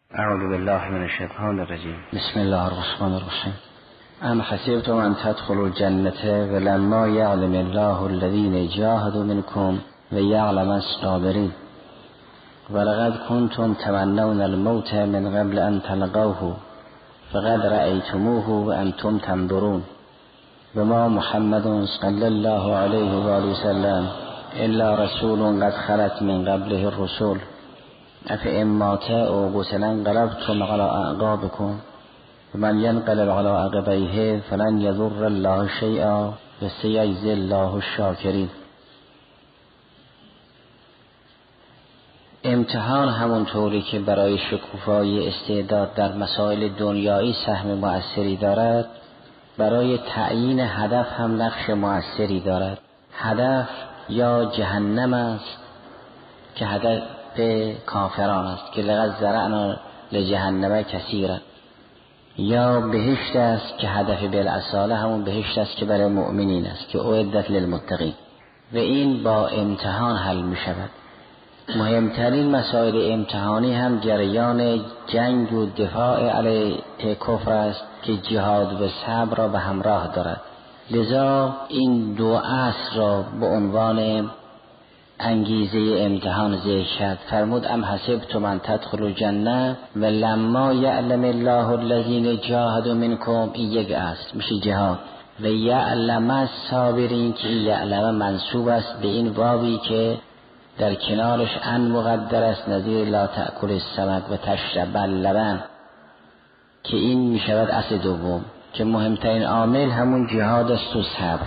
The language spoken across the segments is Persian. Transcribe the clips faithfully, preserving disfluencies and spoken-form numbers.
اعوذ بالله من الشیطان الرجیم. بسم الله الرحمن الرحیم. ام حسبتم ان تدخلوا الجنة ولما يعلم الله الذين جاهدوا منكم ويعلم الصابرين ولقد كنتم تمنون الموت من قبل ان تلقوه فقد رأيتموه وانتم تنظرون وما محمد صلى الله عليه وآله وسلم الا رسول قد خلت من قبله الرسول افئن مات او قتل انقلبتم على اعقابكم ومن ينقلب على عقبيه فلن يضر الله شيئا وسيجزي الله الشاکرین. امتحان همونطوری که برای شکوفایی استعداد در مسائل دنیایی سهم مؤثری دارد، برای تعیین هدف هم نقش مؤثری دارد. هدف یا جهنم است که هدف کافران است که لقد زرعنا لجهنم کثیرا، یا بهشت است که هدف بالاصاله همون بهشت است که برای مؤمنین است که اعدت للمتقین، و این با امتحان حل می شود. مهمترین مسائل امتحانی هم جریان جنگ و دفاع علیه کفر است که جهاد و صبر را به همراه دارد. لذا این دو اصل را به عنوان انگیزه امتحان ذکر کرد. فرمود ام حسبتم ان تدخلوا الجنة ولما یعلم الله الذین جاهدوا منکم، این یک اصل میشه جهاد، و یعلم الصابرین که این یعلم منصوب است به این واوی که در کنارش ان مقدر است، نظیر لا تأکل السمک و تشرب اللبن، که این میشود اصل دوم که مهمترین عامل همون جهاد است و صبر.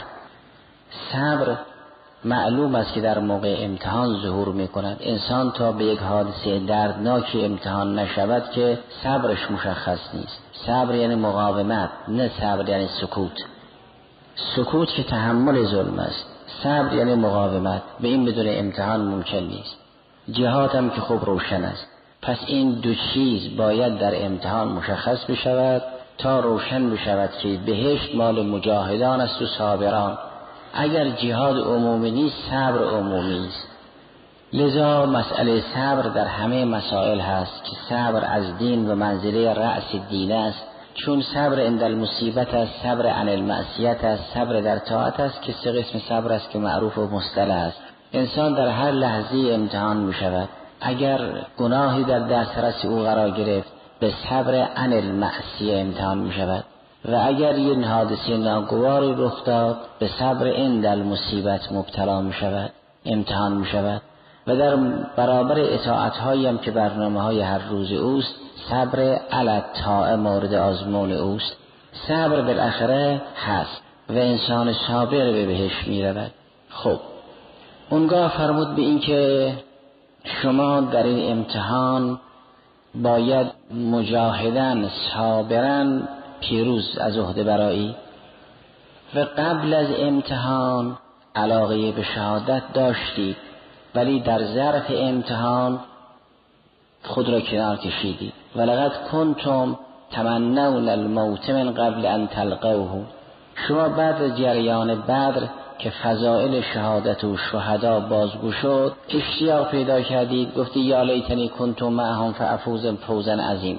صبر معلوم است که در موقع امتحان ظهور می کند. انسان تا به یک حادثه دردناکی امتحان نشود که صبرش مشخص نیست. صبر یعنی مقاومت، نه صبر یعنی سکوت. سکوت که تحمل ظلم است، صبر یعنی مقاومت. به این بدون امتحان ممکن نیست. جهاد هم که خوب روشن است. پس این دو چیز باید در امتحان مشخص بشود تا روشن بشود که بهشت مال مجاهدان است و صابران. اگر جهاد عمومی نیست، صبر عمومی است. لذا مسئله صبر در همه مسائل هست که صبر از دین و منزله رأس دین است، چون صبر عند المصیبت است، صبر عن المعصیت است، صبر در طاعت است که سه قسم صبر است که معروف و مصطلح است. انسان در هر لحظه امتحان می شود. اگر گناهی در دسترس او قرار گرفت، به صبر عن المعصیه امتحان می شود، و اگر یک حادثه ناگواری رخ داد، به صبر عند المصیبت مبتلا می شود، امتحان می شود. و در برابر اطاعت‌هایی هم که برنامه‌های هر روز اوست، صبر علی الطاعه مورد آزمون اوست. صبر بالاخره هست و انسان صابر به بهشت می رود. خب اونگاه فرمود به این که شما در این امتحان باید مجاهدن صابرن پیروز از عهده برایی، و قبل از امتحان علاقه به شهادت داشتید ولی در ظرف امتحان خود را کنار کشیدید. ولقد کنتم تمنون الموت من قبل ان تلقوه، شما بعد از جریان بدر که فضائل شهادت و شهدا بازگو شد اشتیاق پیدا کردید، گفتی یا لیتنی کنتم معهم فافوز فوزا عظیم.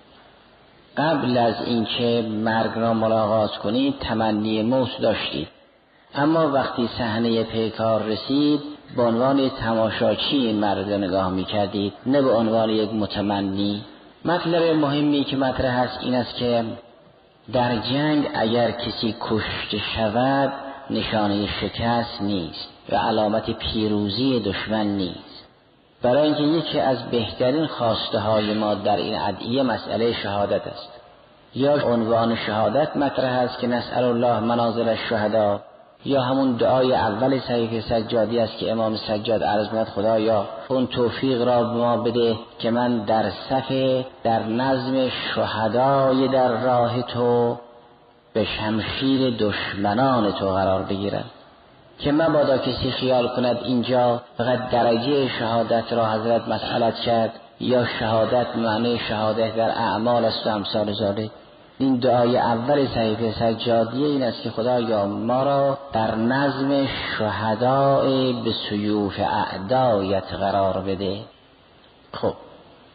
قبل از اینکه مرگ را ملاقات کنید تمنی موت داشتید، اما وقتی صحنه پیکار رسید به عنوان تماشاچی این مرگ را نگاه می‌کردید، نه به عنوان یک متمنی. مطلب مهمی که مطرح است این است که در جنگ اگر کسی کشته شود نشانه شکست نیست و علامت پیروزی دشمن نیست، برای اینکه یکی از بهترین خواسته های ما در این ادعیه مسئله شهادت است. یا عنوان شهادت مطرح است که نسأل الله منازل الشهدا، یا همون دعای اول صحیفه سجادی است که امام سجاد عرض می‌کند خدایا اون توفیق را به ما بده که من در صف در نظم شهدای در راه تو به شمشیر دشمنان تو قرار بگیرم، که مبادا کسی خیال کند اینجا فقط درجه شهادت را حضرت مسئلت کرد یا شهادت معنی شهادت در اعمال است و امثال ذالک. این دعای اول صحیفه سجادیه این است که خدایا ما را در نظم شهدای به سیوف اعدایت قرار بده. خب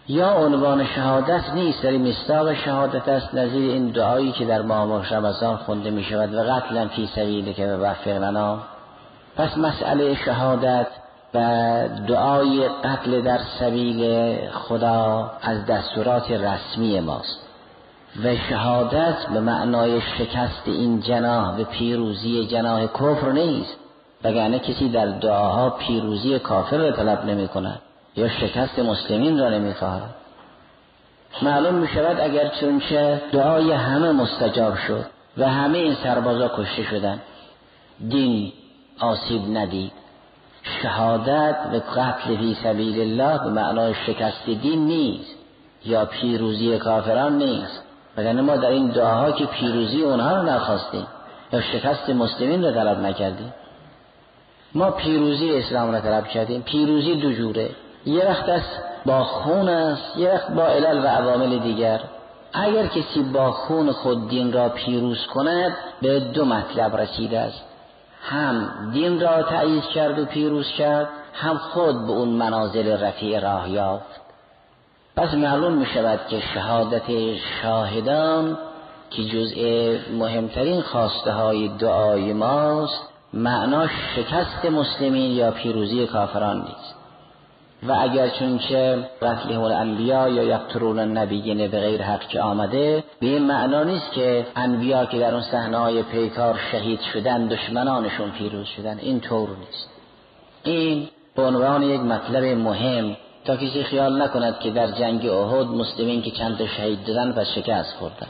یا عنوان شهادت نیست، در مصداق شهادت است، نظیر این دعایی که در ماه رمضان خونده می شود و قتلا فی سبیلک و وفق لنا. پس مسئله شهادت و دعای قتل در سبیل خدا از دستورات رسمی ماست و شهادت به معنای شکست این جناح و پیروزی جناح کفر نیست، وگرنه کسی در دعاها پیروزی کافر را طلب نمی کند یا شکست مسلمین را نمی خواهد. معلوم می شود اگر چونچه دعای همه مستجاب شد و همه این سربازا کشته شدن، دین آسیب ندید، شهادت و قتل فی سبیل الله به معنای شکست دین نیست یا پیروزی کافران نیست، وگرنه ما در این دعاها که پیروزی اونها رو نخواستیم یا شکست مسلمین رو طلب نکردیم. ما پیروزی اسلام را طلب کردیم. پیروزی دو جوره، یه وقت است با خون است، یه وقت با علل و عوامل دیگر. اگر کسی با خون خود دین را پیروز کند به دو مطلب رسیده است، هم دین را تأیید کرد و پیروز کرد، هم خود به اون منازل رفیع راه یافت. پس معلوم می شود که شهادت شاهدان که جزء مهمترین خواسته های دعای ماست، معناش شکست مسلمین یا پیروزی کافران نیست. و اگر چونچه قتلهم الانبیا یا یقتلون النبیین به غیر حق که آمده، به این معنا نیست که انبیا که در اون صحنه‌های پیکار شهید شدن دشمنانشون پیروز شدن، این طور نیست. این به عنوان یک مطلب مهم تا کسی خیال نکند که در جنگ احد مسلمین که چند تا شهید دادن و شکست خوردن.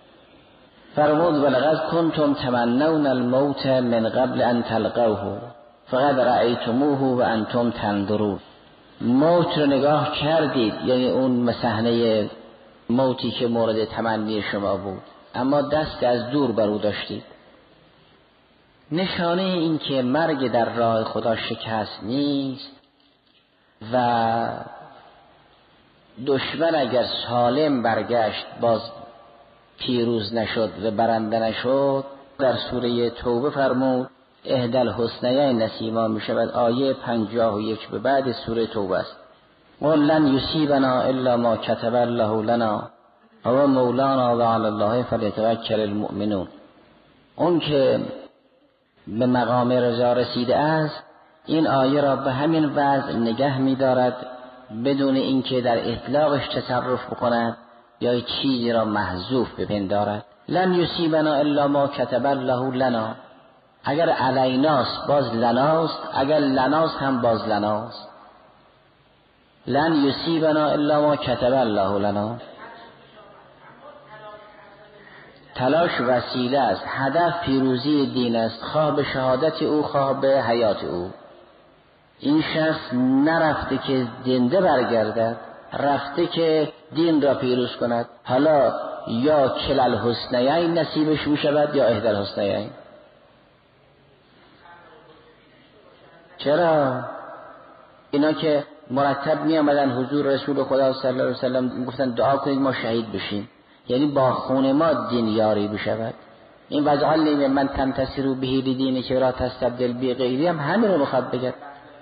فرمود ولقد کنتم تمنون الموت من قبل ان تلقوه فقد رأیتموه و انتم تنظرون. موت رو نگاه کردید، یعنی اون صحنه موتی که مورد تمنی شما بود، اما دست از دور بر او داشتید. نشانه این که مرگ در راه خدا شکست نیست و دشمن اگر سالم برگشت باز پیروز نشد و برنده نشد. در سوره توبه فرمود احدی الحسنیین نصیبا می شود، آیه پنجاه و یک به بعد سوره توبه است. قل لن یصیبنا الا ما کتب الله لنا و مولانا و علی الله فلیتوکل المؤمنون. اون که به مقام رضا رسیده است این آیه را به همین وضع نگه می دارد بدون اینکه در اطلاقش تصرف بکند یا چیزی را محذوف بپندارد. لن یصیبنا الا ما کتب الله لنا، اگر علیناست باز لناست، اگر لناست هم باز لناست. لن یصیبنا الا ما کتب الله لنا. تلاش وسیله است، هدف پیروزی دین است، خواه به شهادت او خواه به حیات او. این شخص نرفته که زنده برگردد، رفته که دین را پیروز کند. حالا یا کل الحسنیین نصیبش می شود یا احدی الحسنیین. چرا؟ اینا که مرتب می آمدن حضور رسول خدا صلی الله علیه وسلم گفتن دعا کنید ما شهید بشیم، یعنی با خون ما دین یاری بشود. این وجعل نیم من تنتصروا به لدینی که را تستبدل بی غیری هم همین رو بخواد بگد.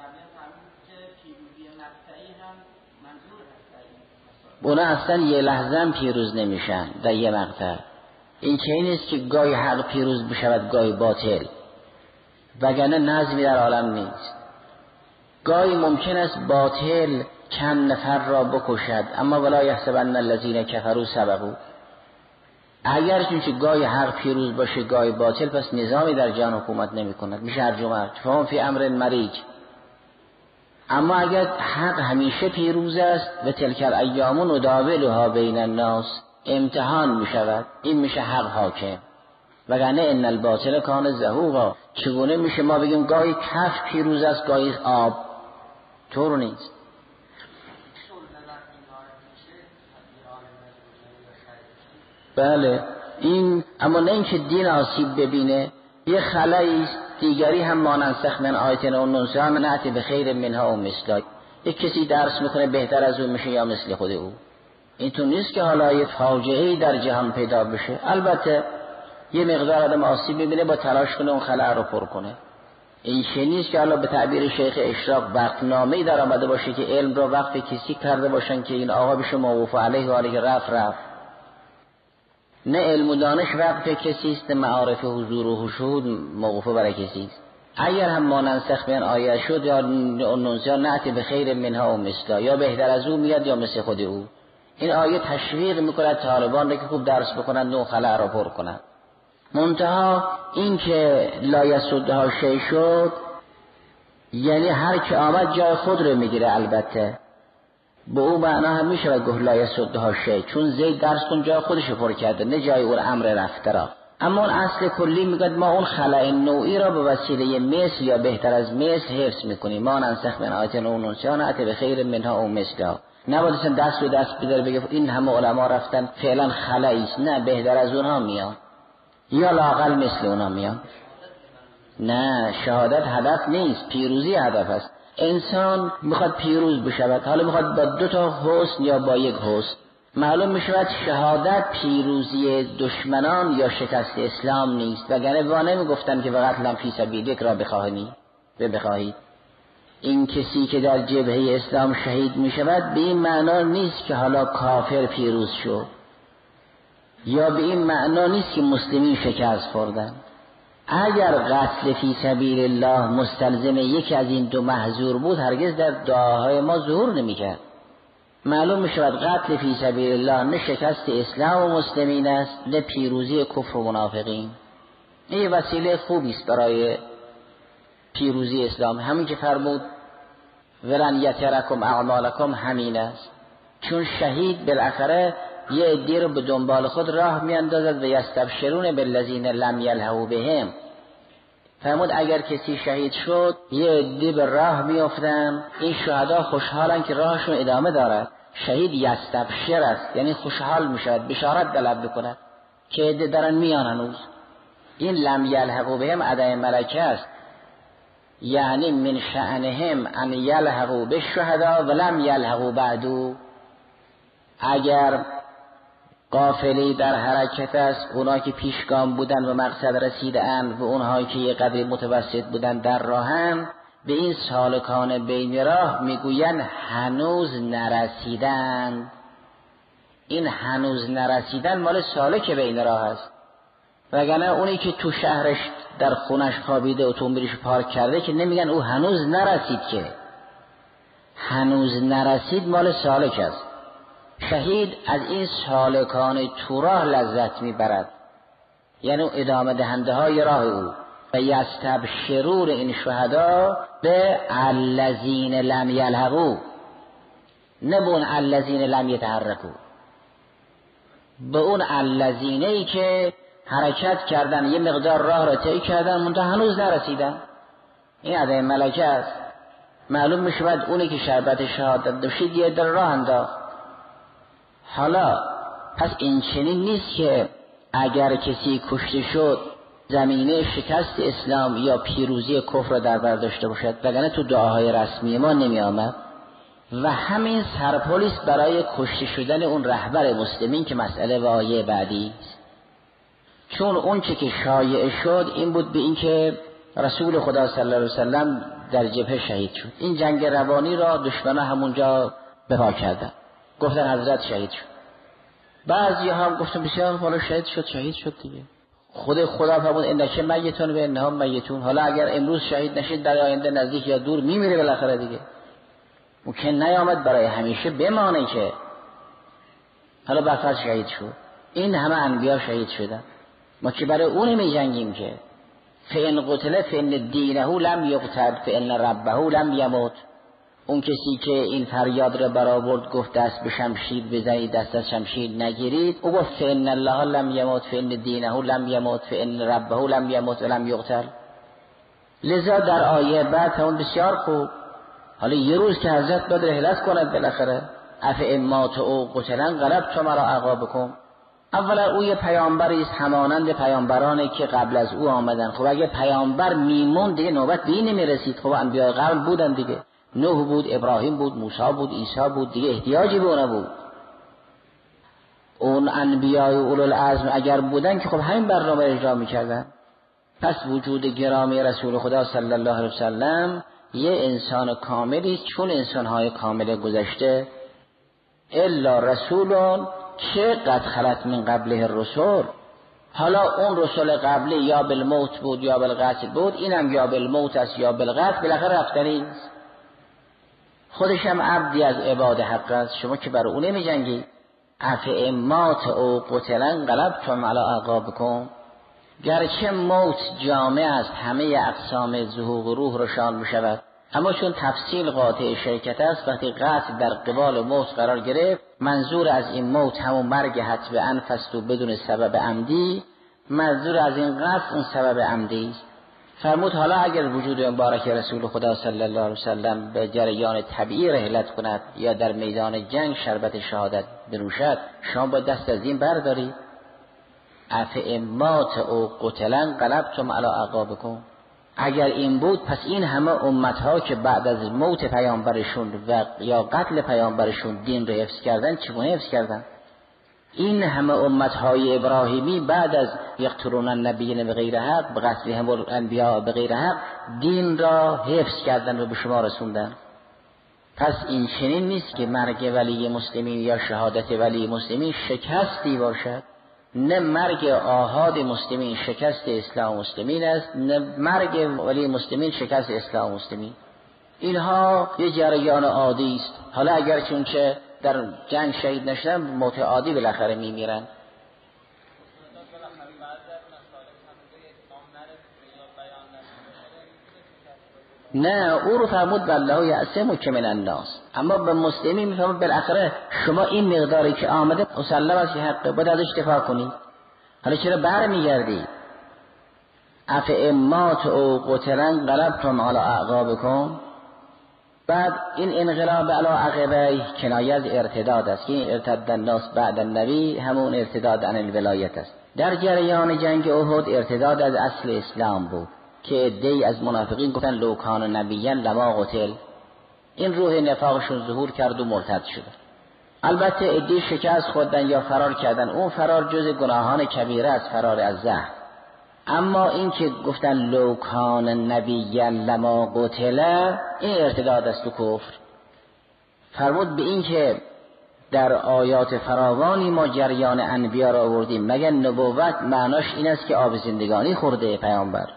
اونا اصلا یه لحظه هم پیروز نمیشن در یه مقطع. این چه نیست که گاهی حق پیروز بشود گاهی باطل، وگرنه نظمی در عالم نیست. گاهی ممکن است باطل چند نفر را بکشد، اما ولا یحسبن الذین کفروا سبقوا. اگر چونچه گاهی حق پیروز باشه گاهی باطل، پس نظامی در جهان حکومت نمی کند، میشه هرج و مرج، فهم فی امر مریج. اما اگر حق همیشه پیروز است و تلک الایام نداولها بین الناس، امتحان می شود، این میشه حق حاکم. وگرنه ان الباطل کان زهوقا. چگونه میشه ما بگیم گاهی کف پیروز است گاهی آب؟ طور نیست. بله این، اما نه اینکه دین آسیب ببینه. یه خلایی است دیگری هم ماننسخ من آیتن و ننسها من نأتی به خیر منها و مثلا. یک کسی درس میکنه بهتر از اون میشه یا مثل خود او. این تو نیست که حالا یه فاجعه‌ای در جهان پیدا بشه. البته یه مقدار آدم آسیب ببینه با تلاش کنه اون خلا رو پر کنه، این چه نیست که حالا به تعبیر شیخ اشراق وقتنامه‌ای در آمده باشه که علم را وقت کسی کرده باشن که این آقا بشه موقوف علیه و علیه رفت رفت. نه علم و دانش وقت کسی است، نه معارف حضور و شهود موقوف برای کسی است. اگر هم ما ننسخ به این آیه شد یا ننسیا نأتی به خیر منها و مثلا، یا بهتر از او میاد یا مثل خود او. این آیه تشویق میکنه طالبان را که خوب درس بکنن و خلأ را پر کنن. منتها این که لا یسدها شیء شد یعنی هر که آمد جای خود رو میگیره. البته به اون معنا هم میشه گفت لا یسدها شیء، چون زید درس کن جای خودش پر کرده، نه جای اون امر رفته را. اما اون اصل کلی میگه ما اون خلأ نوعی را به وسیله مثل یا بهتر از مثل حفظ میکنیم. ما ننسخ من آیه و ننسیها نأتی به خیر منها و مثلها. نباید اصلا دست به دست بداره بگه این همه علما رفتن فعلا خلأی است، نه بهتر از اونها میاد یا لااقل مثل اونا میاد. نه، شهادت هدف نیست، پیروزی هدف است. انسان میخواد پیروز بشود، حالا میخواد با دو تا حسن یا با یک حسن. معلوم میشود شهادت پیروزی دشمنان یا شکست اسلام نیست، وگرنه وانه میگفتن که فقط لم فی سبیلک را بخواهی و بخواهید. این کسی که در جبهه اسلام شهید میشود به این معنا نیست که حالا کافر پیروز شد، یا به این معنا نیست که مسلمین شکست خوردن. اگر قتل فی سبیل الله مستلزم یکی از این دو محظور بود هرگز در دعاهای ما ظهور نمیکرد. معلوم میشود قتل فی سبیل الله نه شکست اسلام و مسلمین است، نه پیروزی کفر و منافقین. این وسیله خوبی است برای پیروزی اسلام. همین که فرمود ولن یترکم اعمالکم همین است، چون شهید بالاخره یه عده رو به دنبال خود راه میاندازد و یستبشرون بالذین لم یلحقوا بهم. فرمود اگر کسی شهید شد یه عده به راه میافتن، این شهدا خوشحالن که راهشون ادامه دارد. شهید یستبشر است، یعنی خوشحال میشود، بشارت طلب میکند که عده دارن میان هنوز. این لم یلحقوا بهم ادای ملکه است، یعنی من شأنهم ان یلحقوا بالشهدا ولم یلحقوا بعدو. اگر قافله در حرکت است، اونها که پیشگام بودن و مقصد رسیدند و اونهایی که یه قدر متوسط بودن در راهن، به این سالکان بین راه میگوین هنوز نرسیدن. این هنوز نرسیدن مال سالک بین راه است، وگرنه اونی که تو شهرش در خونش خوابیده اتومبیلش پارک کرده که نمیگن او هنوز نرسید، که هنوز نرسید مال سالک است. شهید از این سالکان تو راه لذت میبرد، یعنی ادامه دهنده های راه او. و یستبشرون این شهدا به الذین لم یلحقوا، نه به اون الذین لم یتحرکوا، به اون الذینی که حرکت کردن، یه مقدار راه را طی کردن منتها هنوز نرسیدن. این ادای ملکه است. معلوم میشود اونی که شربت شهادت داشتید یه در راه انداخت. حالا پس این چنین نیست که اگر کسی کشته شد زمینه شکست اسلام یا پیروزی کفر را در بر داشته باشد، وگرنه تو دعاهای رسمی ما نمی آمد. و همین سرپولیس برای کشته شدن اون رهبر مسلمین که مسئله و آیه بعدی است. چون اون چه که شایع شد این بود به این که رسول خدا صلی الله علیه وسلم در جبهه شهید شد. این جنگ روانی را دشمنان همونجا بپا کردن، گفتن حضرت شهید شد. بعضی هم گفتن بسیار حالا شهید شد شهید شد دیگه. خود خدا فرمود انک میتون و انهم میتون. حالا اگر امروز شهید نشید در آینده نزدیک یا دور میمیره بالاخره دیگه. ممکن نیامد برای همیشه بمانه که حالا برفرض شهید شد. این همه انبیا شهید شدن، ما که برای اون می جنگیم که فإن قتل فإن دینه لم یقتل فإن ربه لم یموت. اون کسی که این فریاد را برآورد گفت دست به شمشیر بزنید دست از شمشیر نگیرید، او گفت فإن الله لم یموت فإن دینه لم یموت فإن ربه لم یموت ولم یقتل. لذا در آیه بعد همون بسیار خوب، حالا یه روز که حضرت باید رحلت کند بالاخره، افئن مات او قتلن غلبتم علی اعقابکم. اولا او یه پیامبری است همانند پیامبرانی که قبل از او آمدن. خب اگه پیامبر میمون دیگه نوبت به این نمیرسید. خب انبیاء قبل بودن دیگه، نوح بود، ابراهیم بود، موسی بود، عیسی بود، دیگه احتیاجی به اون بود. اون انبیاء اولوالعزم اگر بودن که خب همین برنامه اجرا میکردن. پس وجود گرامی رسول خدا صلی الله علیه وسلم یه انسان کاملی، چون انسانهای کامل گذشته الا رسولون که قد خلت من قبله الرسل، حالا اون رسول قبلی یا بالموت بود یا بالقتل بود، اینم یا بالموت است یا بالقتل، بالاخره رفتنی است. خودش هم عبدی از عباد حق است، شما که برای اون نمی‌جنگی. افئمات او قتلن قلبتم علی اعقابکم، گرچه موت جامع است همه اقسام ذوق روح روشان می‌شود، اما چون تفصیل قاطع شرکت است، وقتی قتل در قبال موت قرار گرفت، منظور از این موت همون مرگ حتب انفست و بدون سبب عمدی، منظور از این قتل اون سبب عمدی است. فرمود حالا اگر وجود مبارک رسول خدا صلی الله علیه وسلم به جریان طبیعی رحلت کند یا در میدان جنگ شربت شهادت بنوشد، شما با دست از این بردارید. افئمات او قتلن قلبتم علی اعقابکم، اگر این بود پس این همه امتها که بعد از موت پیامبرشون و یا قتل پیامبرشون دین رو حفظ کردن، چگونه حفظ کردن؟ این همه امتهای ابراهیمی بعد از یقتلون النبیین بغیر حق، به قتلهم الانبیاء بغیر حق، دین را حفظ کردن و به شما رسوندن. پس این چنین نیست که مرگ ولی مسلمین یا شهادت ولی مسلمین شکستی باشد. نه مرگ آحاد مسلمین شکست اسلام مسلمین است، نه مرگ ولی مسلمین شکست اسلام مسلمین. اینها یه جریان عادی است. حالا اگر چون که در جنگ شهید نشدن، موت عادی بالاخره میمیرن. نه، او رو فرمود بالله یعصمک من الناس، اما به مسلمی میفرمود بالاخره شما این مقداری که آمده مسلم است حق، باید ازش دفاع کنید. حالا چرا برمیگردی؟ افئمات او قتلن قلبتم علی اعقابکم. بعد این انقلاب علی عقبه کنایه از ارتداد است، که ارتد الناس بعد النبی همون ارتداد عن الولایت است. در جریان جنگ احد ارتداد از اصل اسلام بود که عده‌ای از منافقین گفتن لو کان نبیًا لما قتل، این روح نفاقشون ظهور کرد و مرتد شد. البته عده‌ای شکست خوردن یا فرار کردن، اون فرار جز گناهان کبیره از فرار از زهر. اما این که گفتن لو کان نبیًا لما قتل، این ارتداد است و کفر. فرمود به این که در آیات فراوانی ما جریان انبیا را آوردیم، مگر نبوت معناش این است که آب زندگانی خورده پیامبر؟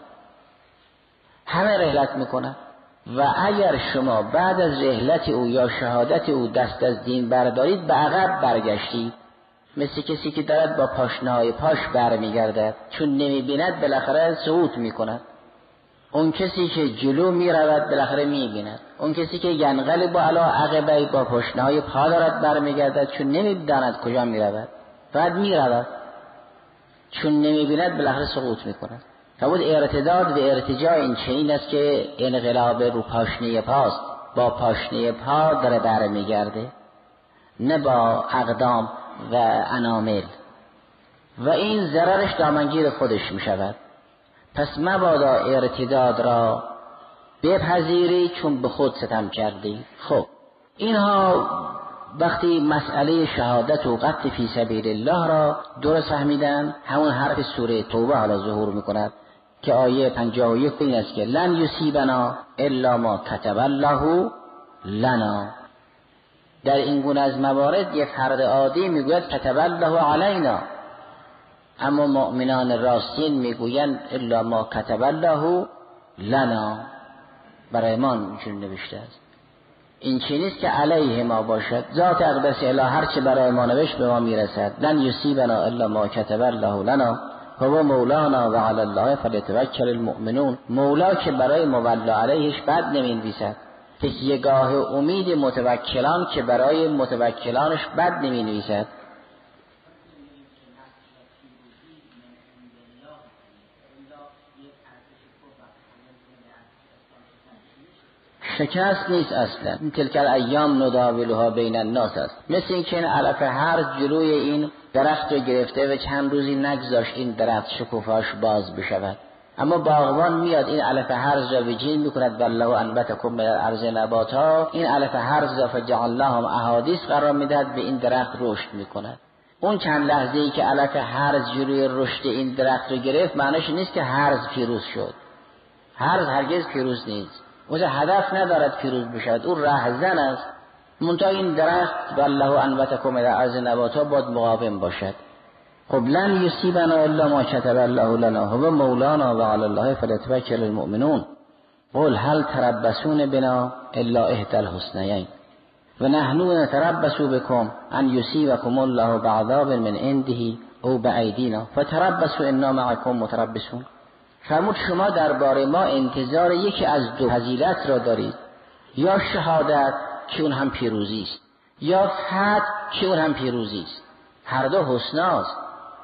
همه رحلت میکنن و اگر شما بعد از رحلت او یا شهادت او دست از دین بردارید، به عقب برگشتید، مثل کسی که دارد با پاشنه‌های پاش برمیگردد، چون نمیبیند بالاخره سقوط میکند. اون کسی که جلو میرود بالاخره میبیند، اون کسی که ینقلب علی عقبیه با پاشنه‌های پا دارد برمیگردد، چون نمیداند کجا میرود، بعد میرود، چون نمیبیند بالاخره سقوط میکند. فرمود ارتداد و ارتجاع این چنین است که انقلاب رو پاشنه پاست، با پاشنه پا داره برمیگرده، نه با اقدام و انامل، و این ضررش دامنگیر خودش میشود. پس مبادا ارتداد را بپذیری چون به خود ستم کردی. خب اینها وقتی مسئله شهادت و قتل فی سبیل الله را درست فهمیدن، همون حرف سوره توبه حالا ظهور میکند که آیه پنجاه و یک این است که لن یصیبنا الا ما کتب الله لنا. در این گونه از موارد یک فرد عادی میگوید کتب الله علینا، اما مؤمنان راستین میگویند الا ما کتب الله لنا، برای ما اینجور نوشته است. این چی نیست که علیه ما باشد، ذات اقدس اله هر چه برای ما نوشت به ما میرسد. لن یصیبنا الا ما کتب الله لنا هو مولانا و علی الله فلیتوکل المؤمنون. مولا که برای مولا علیهش بد نمینویسد، تکیهگاه امید متوکلان که برای متوکلانش بد نمینویسد. شکست نیست اصلا. این تلک الایام نداولها بین الناس است. مثل این که این علف هرز جلوی این درخت رو گرفته و چند روزی نگذاشت این درخت شکوفاش باز بشود، اما باغبان میاد این علف هرز را وجین میکند. والله انبتکم من الارض نباتا، این علف هرز را فجعلناهم احادیث قرار میدهد، به این درخت رشد میکند. اون چند لحظه ای که علف هرز جلوی رشد این درخت رو گرفت معنیش نیست که هرز پیروز شد. هرز هرگز پیروز نیست، او هدف ندارد پیروز بشود، او رهزن است. منتها این درخت والله انبتکم من الارض نباتا باید مقاوم باشد. خب لن یصیبنا الا ما کتب الله لنا هو مولانا و علی الله فلیتوکل المؤمنون قل هل تربصون بنا الا احدى الحسنیین و نحن نتربص بكم ان یصیبکم الله بعذاب من عنده او بایدینا فتربصوا انا معكم متربصون. فرمود شما درباره ما انتظار یکی از دو فضیلت را دارید، یا شهادت که اون هم پیروزی است، یا فتح که اون هم پیروزی است. هر دو حسناست.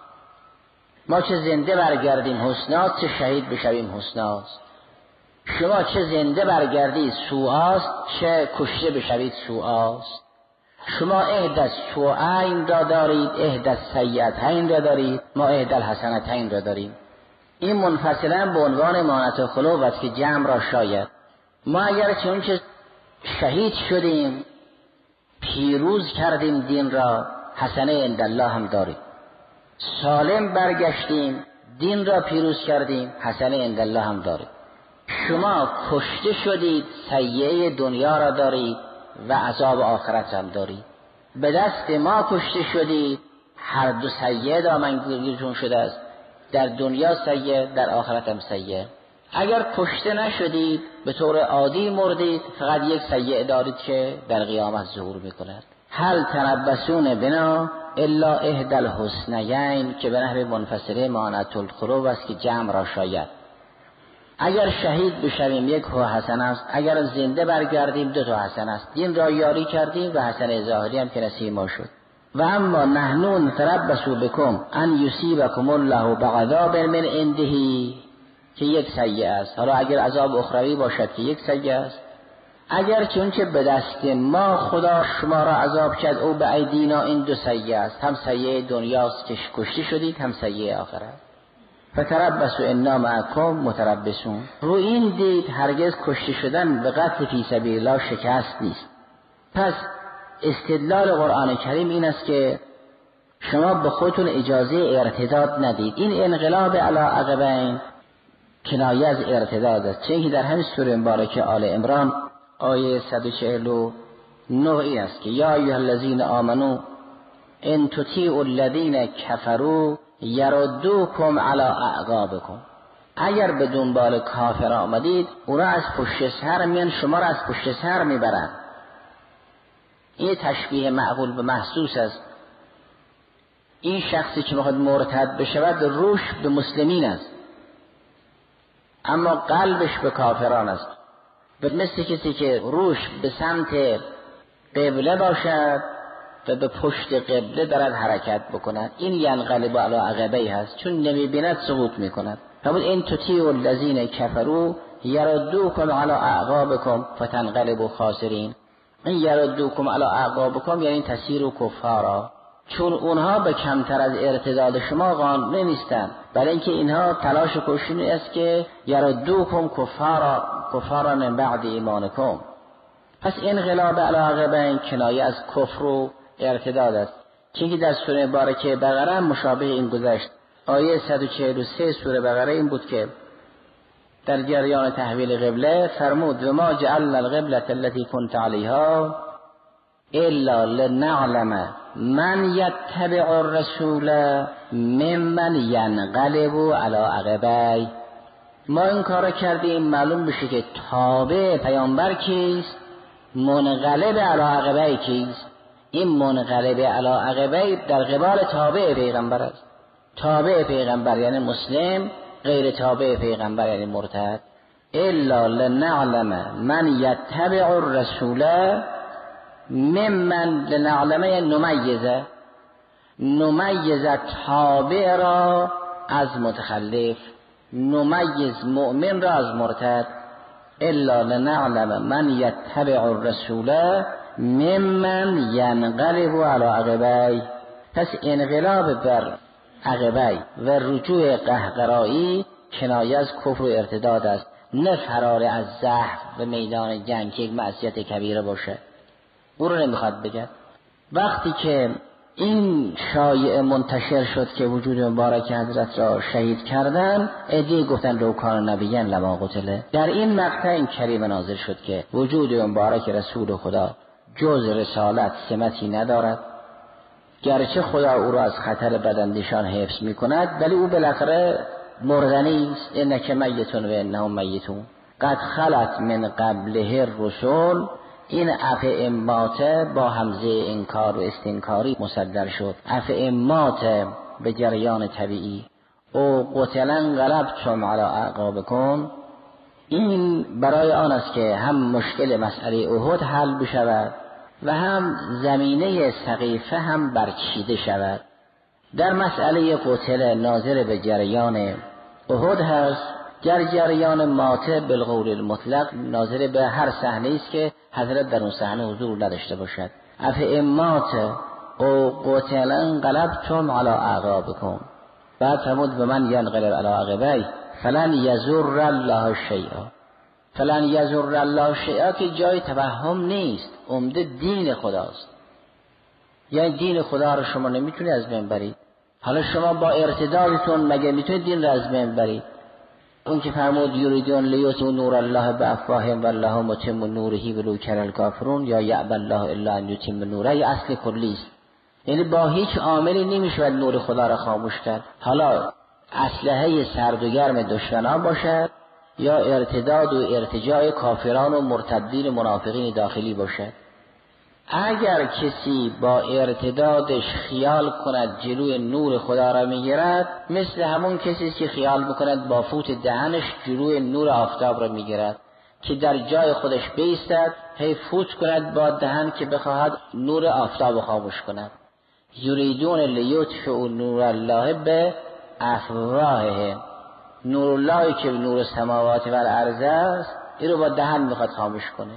ما چه زنده برگردیم حسناست، چه شهید بشویم حسناست. شما چه زنده برگردید سوءاست، چه کشته بشوید سوءاست. شما احدى سوءین را دارید، احدى سیئتین را دارید، ما احدى الحسنتین را داریم. این منفصلا به عنوان مانعت خلو است که جمع را شاید. ما اگر چون که شهید شدیم پیروز کردیم دین را، حسنه عند الله هم داریم. سالم برگشتیم دین را پیروز کردیم، حسنه عند الله هم داریم. شما کشته شدید سیئه دنیا را دارید و عذاب آخرت هم دارید. به دست ما کشته شدید، هر دو سیئه دامنگیرتون شده است، در دنیا سیئه، در آخرت هم سیئه. اگر کشته نشدید به طور عادی مردید، فقط یک سیئه دارید که در قیامت ظهور میکند. هل تربصون بنا الا احدى الحسنیین که به نحو منفصله مانعت الخلو است که جمع را شاید. اگر شهید بشویم یک حسن است، اگر زنده برگردیم دو تا حسن است. دین را یاری کردیم و حسن ظاهری هم که نصیب ما شد. و اما نحن نتربص بكم ان یصیبکم الله بعذاب من عنده که یک سیئه است. حالا اگر عذاب اخروی باشد که یک سیئه است، اگر چونچه به دست ما خدا شما را عذاب کرد او به ایدینا، این دو سیئه است. هم سیئه دنیاست که کشته شدید، هم سیئه آخرت. فتربصوا انا معكم متربصون. رو این دید هرگز کشته شدن به قتل فی سبیل الله شکست نیست. پس استدلال قرآن کریم این است که شما به خودتون اجازه ارتداد ندید. این انقلاب علی عقبین کنایه از ارتداد است، چون که در همین سوره مبارکه آل عمران آیه صد و چهل و نه این است که یا ایها الذین آمنو ان تطیعوا الذین کفروا یردوکم علی اعقابکم. اگر به دنبال کافر آمدید او را از پشت سر میان، شما را از پشت سر میبرند. این تشبیه معقول به محسوس است. این شخصی که میخواد مرتد بشود روش به مسلمین است اما قلبش به کافران است. به مثل کسی که روش به سمت قبله باشد و به پشت قبله دارد حرکت بکند، این ینقلب علی عقبیه هست، چون نمیبیند سقوط میکند. فرمود ان تطیعوا الذین کفروا یردوکم علی اعقابکم فتنقلبوا خاسرین. این یردوکم علی اعقابکم یعنی تسیروا کفارا، چون اونها به کمتر از ارتداد شما قانع نیستند، بلکه اینکه اینها تلاش و کوششی است که یردوکم کفارا کفارا من بعد ایمانکم. پس انقلاب علی عقبین کنایه از کفر و ارتداد است، چون که در سوره مبارکه بقره مشابه این گذشت. آیه صد و چهل و سه سوره بقره این بود که در جریان تحویل قبله فرمود و ما جعلنا القبلة التي كنت عليها الا لنعلم من یتبع الرسول ممن ینقلب علی عقبیه. ما این کار کردیم معلوم بشه که تابع پیامبر کیست، منقلب علی عقبیه کیست. این منقلب علی عقبیه در قبال تابع پیغمبر است. تابع پیغمبر یعنی مسلم، غیر تابع پیغمبر یعنی مرتد. الا لنعلم من یتبع الرسول ممن لنعلم یعنی نمیزه نمیزه تابع را از متخلف، نمیز مؤمن را از مرتد. الا لنعلم من یتبع الرسول ممن ینقلب علی عقبیه. پس انقلاب بر عقبیه و رجوع قهقرایی کنایه از کفر و ارتداد است، نه فرار از زحف به میدان جنگ که یک معصیت کبیره باشه. او رو نمیخواد بگه. وقتی که این شایعه منتشر شد که وجود مبارک حضرت را شهید کردن، عده‌ای گفتن لو کان نبیًا لما قتل. در این مقطع این کریم نازل شد که وجود مبارک رسول خدا جز رسالت سمتی ندارد، گرچه خدا او را از خطر بداندیشان حفظ می کند ولی او بالاخره مردنی است. انک میتون و انهم میتون قد خلت من قبله الرسل. این اف امات با همزه انکار و استنکاری مصدر شد. اف امات به جریان طبیعی او قتلا انقلبتم علی اعقابکم. این برای آن است که هم مشکل مسئله احد حل بشود و هم زمینه سقیفه هم برچیده شود. در مسئله قتل ناظر به جریان احد هست، در جریان ماته بالقول المطلق ناظر به هر صحنه است که حضرت در اون صحنه حضور نداشته باشد. اف امات او قتلا انقلبتم علی اعقابکم. بعد فرمود به من ینقلب علی عقبیه فلن یضر الله شیئا. فلن یضر الله شیئا که جای توهم نیست، عمده دین خداست. یعنی دین خدا رو شما نمیتونید از بین برید. حالا شما با ارتدادتون مگه میتونید دین رو از بین برید؟ اون که فرمود یریدون لیطفئوا نور الله بافواههم والله متم نوره ولو کره الکافرون یا یأبی الله الا ان یتم نوره، یا اصل کلی است. یعنی با هیچ عاملی نمیشود نور خدا را خاموش کرد، حالا اسلحه سرد و گرم دشمنان باشد یا ارتداد و ارتجاع کافران و مرتدین منافقین داخلی باشد. اگر کسی با ارتدادش خیال کند جلوی نور خدا را میگیرد، مثل همون کسی که خیال بکند با فوت دهنش جلوی نور آفتاب را میگیرد که در جای خودش بیستد هی فوت کند با دهن که بخواهد نور آفتاب خاموش کند. یریدون لیطفئوا نور الله به افواههم. نور الله که نور السماوات و الارض است، این رو با دهن میخواد خاموش کنه.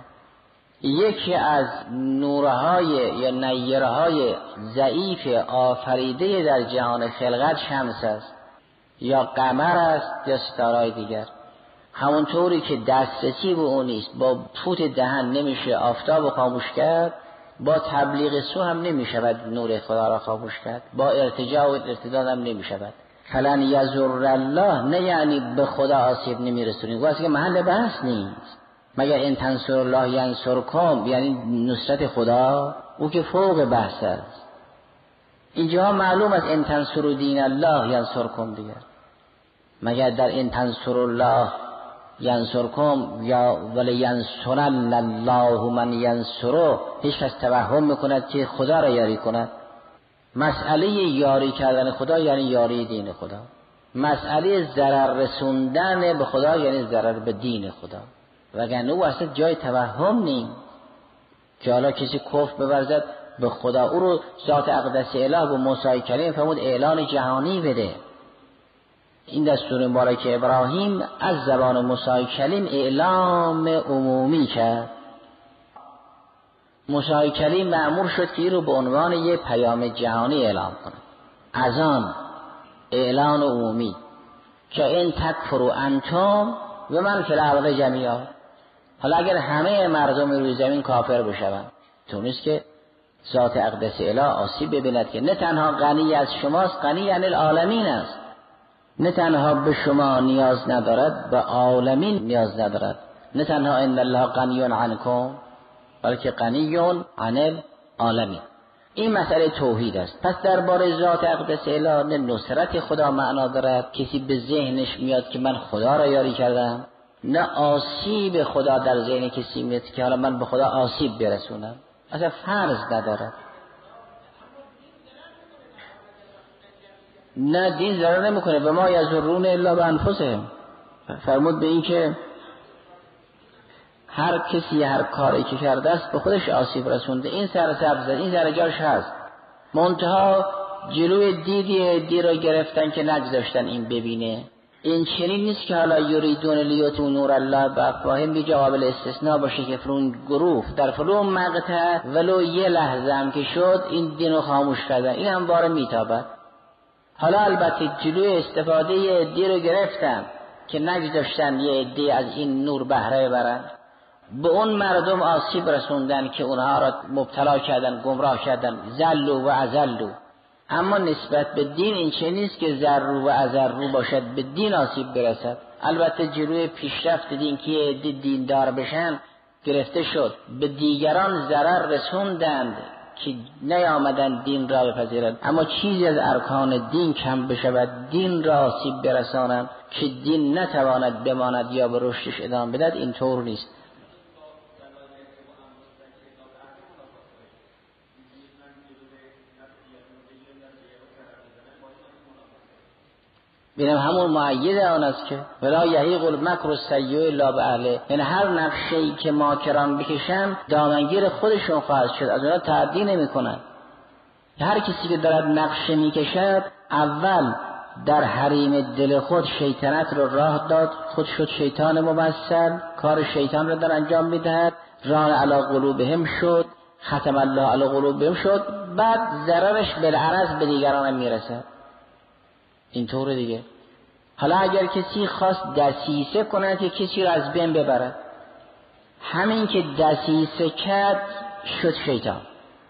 یکی از نورهای یا نیرهای ضعیف آفریده در جهان خلقت شمس است یا قمر است یا ستارهای دیگر. همونطوری که دسترسی به اون نیست، با فوت دهن نمیشه آفتاب خاموش کرد، با تبلیغ سو هم نمیشود نور خدا را خاموش کرد، با ارتجاع و ارتداد هم نمیشود. فلن یضر الله نه یعنی به خدا آسیب نمیرسونید، واسه که محل بحث نیست. مگر ان تنصر الله ینصرکم یعنی نصرت خدا، او که فوق بحث است. اینجا معلوم است ان تنصر دین الله ینصرکم دیگر. مگر در ان تنصر الله ینصرکم یا ولی ینصرن الله من ینصره هیچ کس توهم میکند که خدا را یاری کند. مسئله یاری کردن خدا یعنی یاری دین خدا. مسئله ضرر رسوندن به خدا یعنی ضرر به دین خدا. وگرنه او اصلا جای توهم نیست که حالا کسی کفر بورزد به خدا. او رو ذات اقدس اله به موسی کلیم فرمود اعلان جهانی بده. این دستور مبارک ابراهیم از زبان موسی کلیم اعلام عمومی کرد. موسی کلیم مأمور شد که این رو به عنوان یک پیام جهانی اعلام کنه. از آن اعلان عمومی که این تکفروا انتم و من فی الارض جمیعا. حالا اگر همه مردم روی زمین کافر بشوند، تو نیست که ذات اقدس اله آسیب ببیند که نه تنها غنی از شماست، غنی عن العالمین است. نه تنها به شما نیاز ندارد، به عالمین نیاز ندارد. نه تنها ان الله غنی عنکم بلکه غنی عن العالمین. این مسئله توحید است. پس درباره ذات اقدس اله نه نصرت خدا معنا دارد، کسی به ذهنش میاد که من خدا را یاری کردم، نه آسیب خدا در ذهن کسی میاد که حالا من به خدا آسیب برسونم. اصلا فرض ندارد. نه دین ضرر نمیکنه. و ما یضرون الا بانفسهم. فرمود به این که هر کسی هر کاری که کرده است به خودش آسیب رسونده. این سر سبز این سر جاش هست، منتها جلوی دیدی دی رو گرفتن که نگذاشتن این ببینه. این چنین نیست که حالا یریدون لیطفئوا نور الله بافواههم بی جواب الاستثناء باشه که فرون گروه در فرون مقطع ولو یه لحظه هم که شد این دین رو خاموش کردن، این هم باره میتابد. حالا البته جلوی استفاده دی رو گرفتن که نگذاشتن یه دی از این نور بهره برن. به اون مردم آسیب رسوندن که اونها را مبتلا کردن، گمراه کردن، زلوا و ازلوا. اما نسبت به دین این چه نیست که ذرو و ازرو باشد به دین آسیب برسد. البته جلوی پیشرفت دین که دیندار بشن گرفته شد، به دیگران ضرر رسوندند که نیامدن دین را بپذیرند، اما چیزی از ارکان دین کم بشود دین را آسیب برسانند که دین نتواند بماند یا به رشدش ادامه بدهد، اینطور نیست. بینم همون معید آن است که ولا یحیق المکر السیء الا باهله، یعنی هر نقشه‌ای که ماکران بکشن دامنگیر خودشون خواهد شد، از اونها تعدی نمی‌کنن. هر کسی که دارد نقشه میکشد اول در حریم دل خود شیطنت رو راه داد، خود شد شیطان ممثل، کار شیطان رو در انجام میدهد، ران علی قلوبهم شد، ختم الله علی قلوبهم شد، بعد ضررش بالعرض به دیگران میرسد. اینطور دیگه. حالا اگر کسی خواست دسیسه کند که کسی را از بین ببرد، همین که دسیسه کرد شد شیطان،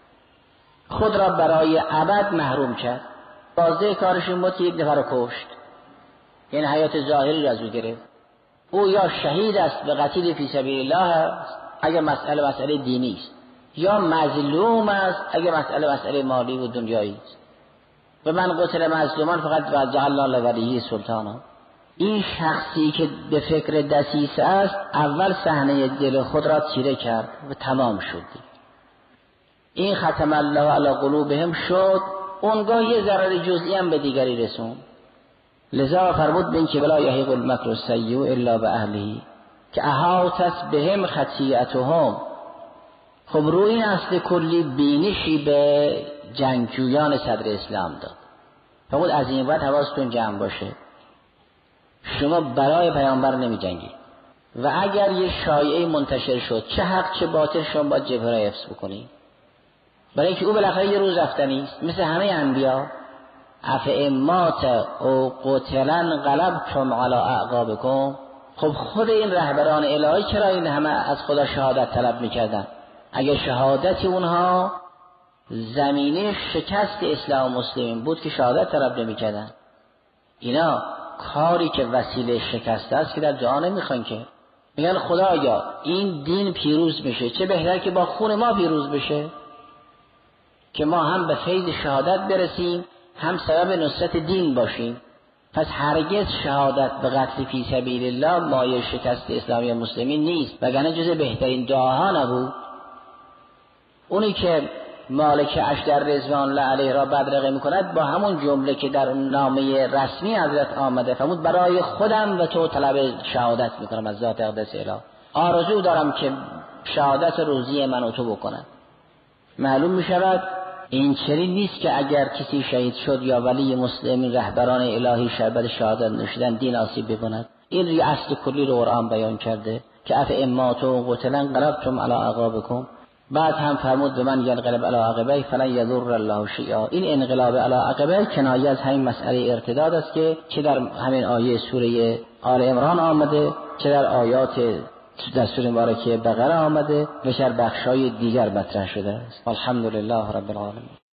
خود را برای ابد محروم کرد. بازده کارش این بود که یک نفر رو کشت، یعنی حیات ظاهری را از او گرفت. او یا شهید است به قتیل فی سبیل الله است اگر مسئله مسئله دینی است، یا مظلوم است اگر مسئله مسئله مالی و دنیایی است. و من قتل مظلومان فقط و جعلنا لولیه سلطانا. این شخصی که به فکر دسیسه است اول صحنه دل خود را تیره کرد و تمام شد. این ختم الله علی قلوبهم شد، اونگاه یه ضرر جزئی هم به دیگری رسون. لذا فرمود به این که ولا یحیق المکر السیء الا باهله که احاطت بهم خطیئتهم. خب روی این اصل کلی بینشی به جنگجویان صدر اسلام داد. فرمود از این وقت حواستون جمع باشه، شما برای پیامبر نمی جنگید و اگر یه شایعه منتشر شد چه حق چه باطل شما باید جبهه را حفظ بکنید، برای اینکه او بالاخره یه روز رفتنی است مثل همه انبیا. افئمات او قتلن غلبتم علی اعقابکم. خب خود این رهبران الهی چرا این همه از خدا شهادت طلب میکردن؟ اگر شهادت اونها زمینه شکست اسلام و مسلمین بود که شهادت طلب نمیکردن. اینا کاری که وسیله شکست است که در دعا نمیخوان، که میگن خدایا این دین پیروز میشه، چه بهتر که با خون ما پیروز بشه که ما هم به فیض شهادت برسیم هم سبب نصرت دین باشیم. پس هرگز شهادت به قتل فی سبیل الله مایه شکست اسلامی و مسلمین نیست، وگرنه جز بهترین دعاها نبود. اونی که مالک اشتر رضوان الله علیه را بدرقه میکند با همون جمله که در نامه رسمی حضرت آمده، فرمود برای خودم و تو طلب شهادت میکنم از ذات اقدس اله، آرزو دارم که شهادت روزی من و تو بکنم. معلوم میشود این چنین نیست که اگر کسی شهید شد یا ولی مسلمین رهبران الهی شربت شهادت نوشیدن دین آسیب بکند. این ری اصل کلی رو قرآن بیان کرده که افئمات و قتلن غلبتم علی اعقابکم. بعد هم فرمود به من ینقلب علی عقبیه فلن یضر الله شیئا. این انقلاب علی عقبیه کنایه از همین مسئله ارتداد است که چه در همین آیه سوره آل عمران آمده، چه در آیات در سوره مبارکه بقره آمده و در بخشای دیگر مطرح شده است. الحمدلله رب العالمین.